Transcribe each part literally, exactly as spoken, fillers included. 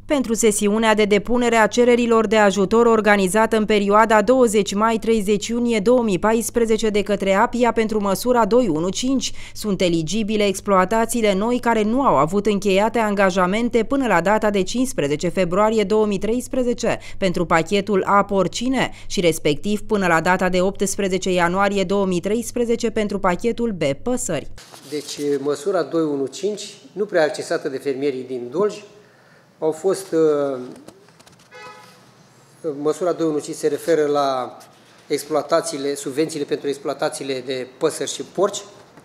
Pentru sesiunea de depunere a cererilor de ajutor organizată în perioada douăzeci mai - treizeci iunie două mii paisprezece de către APIA pentru măsura doi unu cinci, sunt eligibile exploatațiile noi care nu au avut încheiate angajamente până la data de cincisprezece februarie două mii treisprezece pentru pachetul A porcine și respectiv până la data de optsprezece ianuarie două mii treisprezece pentru pachetul B păsări. Deci măsura doi unu cinci, nu prea accesată de fermierii din Dolj. Au fost, uh, măsura doi unu cinci se referă la exploatațiile, subvențiile pentru exploatațiile de păsări și porci.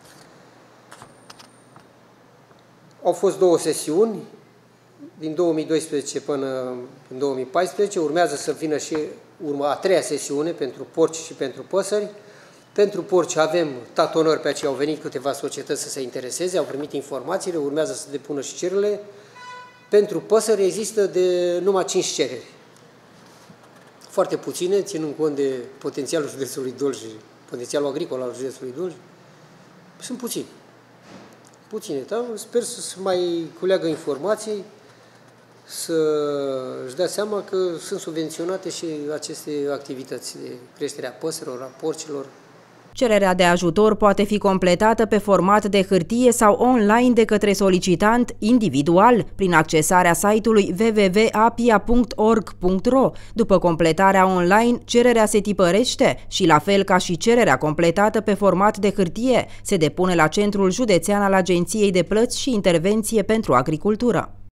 Au fost două sesiuni, din două mii doisprezece până în două mii paisprezece, urmează să vină și urma a treia sesiune pentru porci și pentru păsări. Pentru porci avem tatonări, pe aceea au venit câteva societăți să se intereseze, au primit informațiile, urmează să depună și cererile. Pentru păsări există de numai cinci cereri. Foarte puține, ținând cont de potențialul județului Dolj și potențialul agricol al județului Dolj. Sunt puțini. Puține, da? Sper să mai culeagă informații, să-și dea seama că sunt subvenționate și aceste activități de creștere a păsărilor, a porcilor. Cererea de ajutor poate fi completată pe format de hârtie sau online de către solicitant individual prin accesarea site-ului w w w punct apia punct org punct ro. După completarea online, cererea se tipărește și, la fel ca și cererea completată pe format de hârtie, se depune la Centrul Județean al Agenției de Plăți și Intervenție pentru Agricultură.